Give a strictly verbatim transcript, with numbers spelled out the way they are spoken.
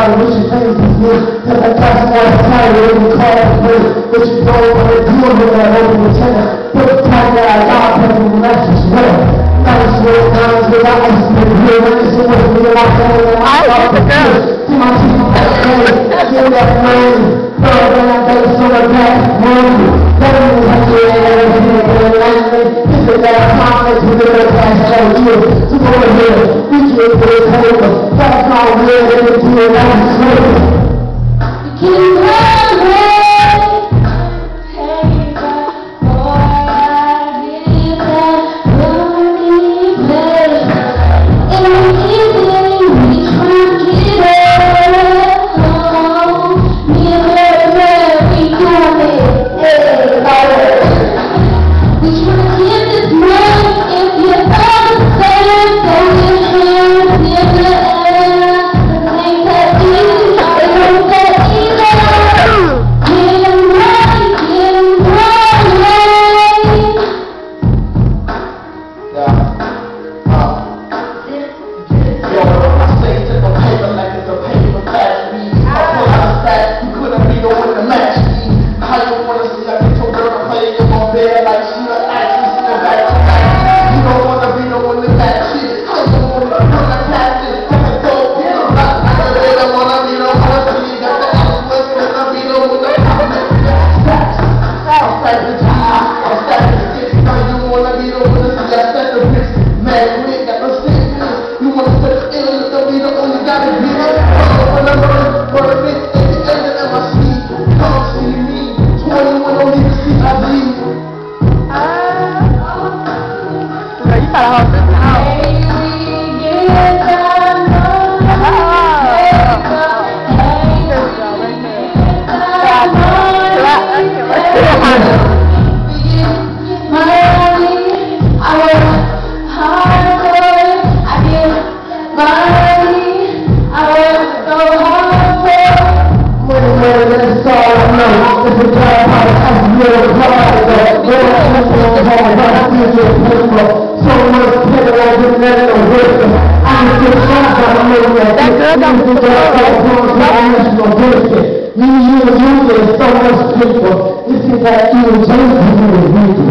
I wish you things is good, cause I got some more time when you call it good. But you don't want to deal with that open antenna. Put the time that I got, put the message well. Nice little times with I used to be real, and it's always me and my family and my father. See my team, that money, give that money. Third when I bet it's on the back, money. Let me have to get everything that they like me. This is that time that you live in the past all year. So go ahead, reach your big paper. That's all real, let me do it, I'm sweating. Keep running. You use it so much paper. This is that you change people.